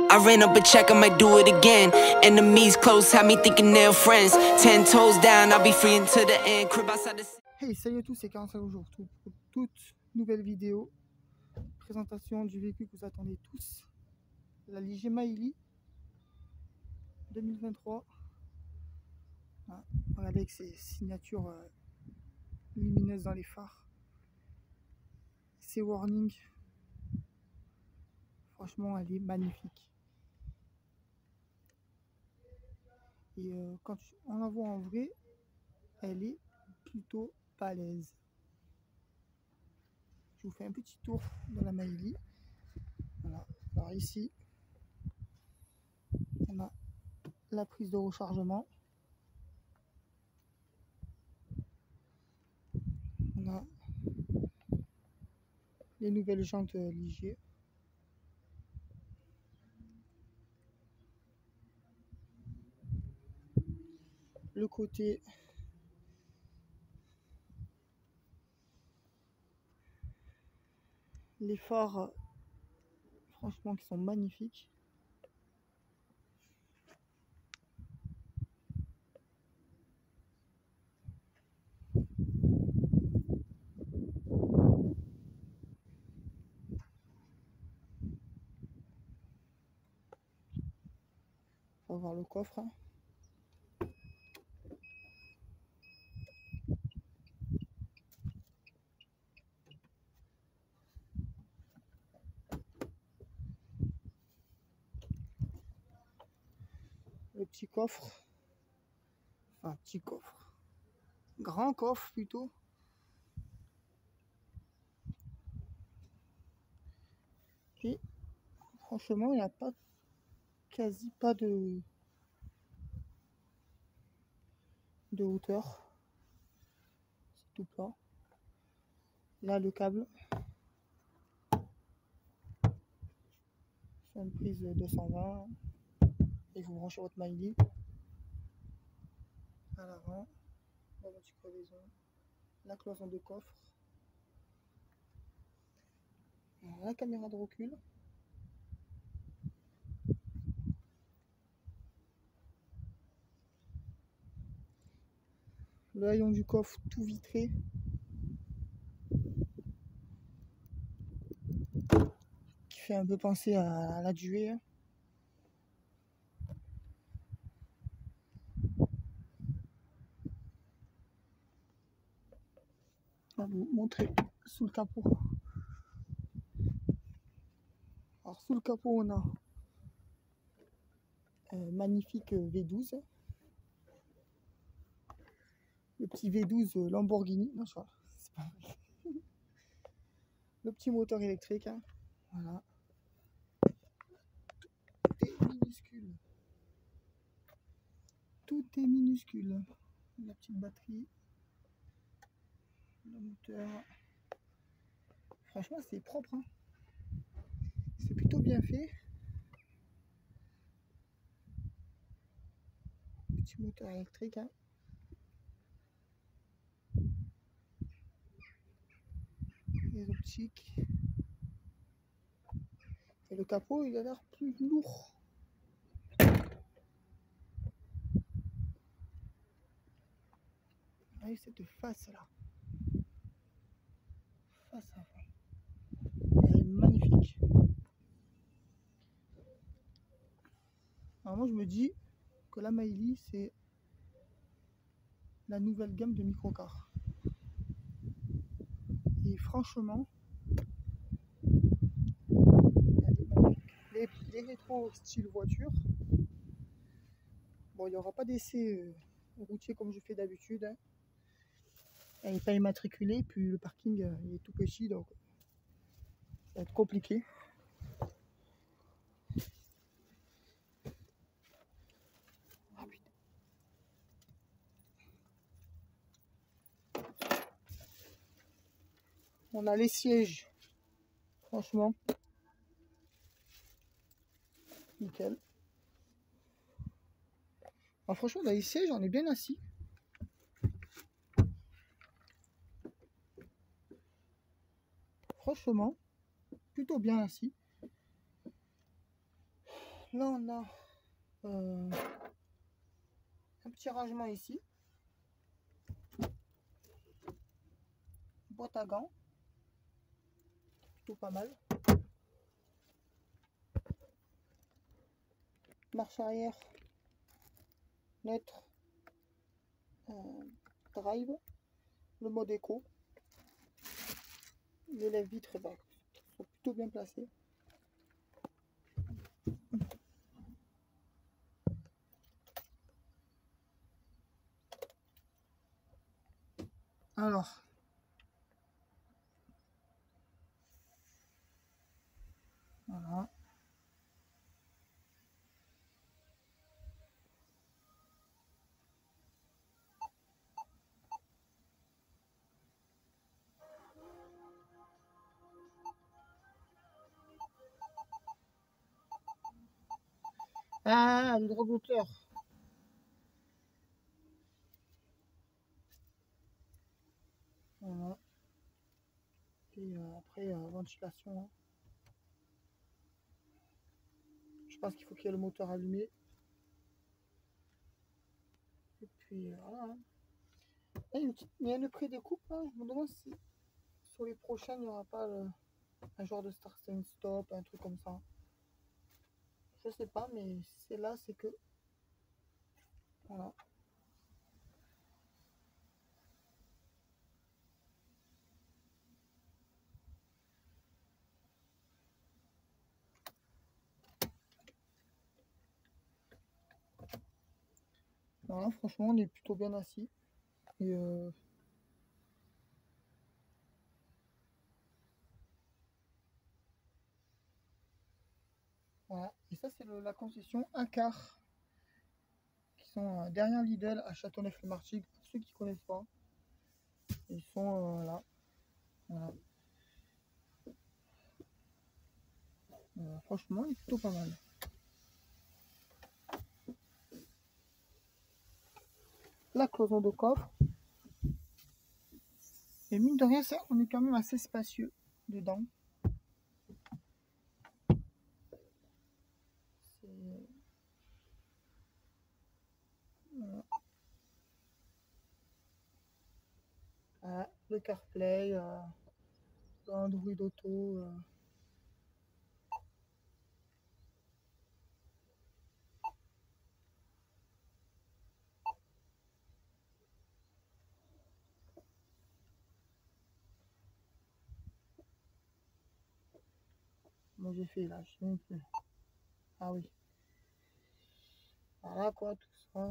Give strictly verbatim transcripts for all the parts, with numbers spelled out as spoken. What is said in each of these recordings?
I ran up a check, I might do it again. Enemies close, had me thinking they're friends. Ten toes down, I'll be free until the end. Crib outside the... Hey, salut à tous, c'est quarante-cinq jours pour toute nouvelle vidéo. Présentation du véhicule que vous attendez tous. La Ligier Maïli deux mille vingt-trois. Ah, regardez avec ses signatures euh, lumineuses dans les phares. Ses warnings. Franchement, elle est magnifique. Et euh, quand tu, on la voit en vrai, elle est plutôt balèze. Je vous fais un petit tour de la Maïli. Voilà. Alors ici, on a la prise de rechargement. On a les nouvelles jantes Ligier. Le côté les phares, franchement, qui sont magnifiques. On va voir le coffre. Le petit coffre. Enfin, petit coffre. Grand coffre plutôt. Et franchement, il n'y a pas quasi pas de de hauteur. C'est tout plat. Là, le câble. C'est une prise deux cent vingt. Et vous branchez votre Maïli. À l'avant. La petite crevaison. La cloison de coffre. La caméra de recul. Le haillon du coffre tout vitré. Qui fait un peu penser à la Duet. Je vais vous montrer sous le capot. Alors sous le capot on a un magnifique V douze. Le petit V douze Lamborghini. Non, c'est pas vrai. Le petit moteur électrique. Hein. Voilà. Tout est minuscule. Tout est minuscule. La petite batterie. Le moteur. Franchement, c'est propre. Hein. C'est plutôt bien fait. Petit moteur électrique. Hein. Les optiques. Et le capot, il a l'air plus lourd. Regardez cette face là. Face avant. Elle est magnifique. Alors moi je me dis que la Maïli c'est la nouvelle gamme de microcars. Et franchement, elle est magnifique. Les, les rétros style voiture. Bon, il n'y aura pas d'essai euh, routier comme je fais d'habitude. Hein. Elle n'est pas immatriculée, puis le parking euh, il est tout petit, donc ça va être compliqué. Ah, putain. On a les sièges, franchement, nickel. Alors, franchement, dans les sièges, on est bien assis. Franchement, plutôt bien assis. là on a euh, un petit rangement ici, boîte à gants, plutôt pas mal, marche arrière neutre, euh, drive, le mode éco, les lèvres vitres bah, sont plutôt bien placées. Alors, voilà. Ah, le drogoteur. Voilà. Et euh, après, euh, ventilation. Hein. Je pense qu'il faut qu'il y ait le moteur allumé. Et puis, euh, voilà. Hein. Et une petite, il y a une pré-découpe. Hein. Je me demande si sur les prochaines, il n'y aura pas le, un genre de start and stop, un truc comme ça. Je sais pas, mais c'est là, c'est que... Voilà. Voilà, franchement, on est plutôt bien assis. Et euh, voilà. Et ça, c'est la concession un quart qui sont euh, derrière Lidl à Châteauneuf-le-Martigues. Pour ceux qui ne connaissent pas, ils sont euh, là. Voilà. Euh, franchement, il est plutôt pas mal. La cloison de coffre. Et mine de rien, ça, on est quand même assez spacieux dedans. Voilà. Voilà. Le CarPlay, euh, le Android Auto. Euh. Moi j'ai fait là, je sais même plus. Ah oui. Voilà quoi, tout ça.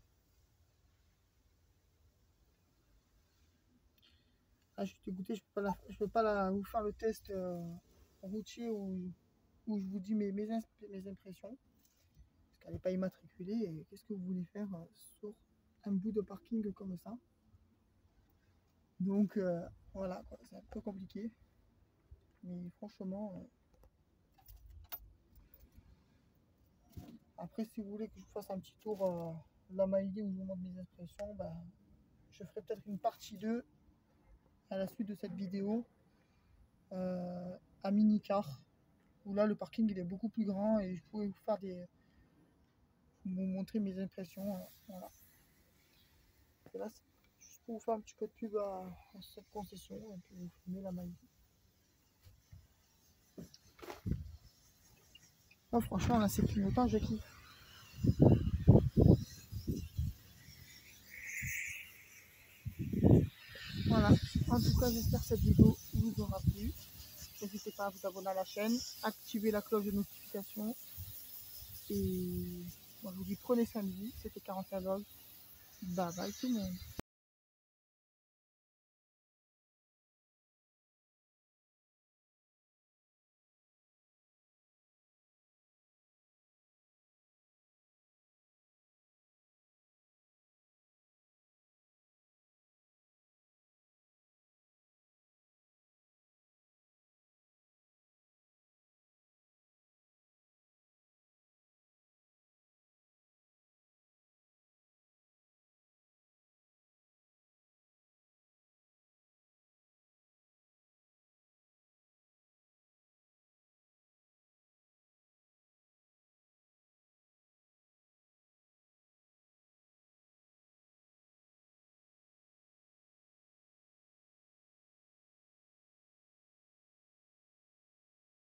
Ah, je suis dégoûté, je peux pas, la, je peux pas la, vous faire le test euh, routier où, où je vous dis mes, mes, mes impressions. Parce qu'elle n'est pas immatriculée. Et qu'est-ce que vous voulez faire euh, sur un bout de parking comme ça? Donc euh, voilà, c'est un peu compliqué. Mais franchement, euh, après si vous voulez que je vous fasse un petit tour euh, de la Maïli où je vous montre mes impressions, bah, je ferai peut-être une partie deux à la suite de cette vidéo euh, à Minicar, où là le parking il est beaucoup plus grand et je pourrais vous faire des vous montrer mes impressions. Euh, voilà. Et là, c'est juste pour vous faire un petit peu de pub à, à cette concession et puis vous filmer la Maïli. Oh, franchement, là, c'est clignotant, je kiffe. Voilà. En tout cas, j'espère que cette vidéo vous aura plu. N'hésitez pas à vous abonner à la chaîne, activer la cloche de notification. Et moi, je vous dis prenez soin de vous. C'était quarante-cinq Vlog. Bye bye tout le monde.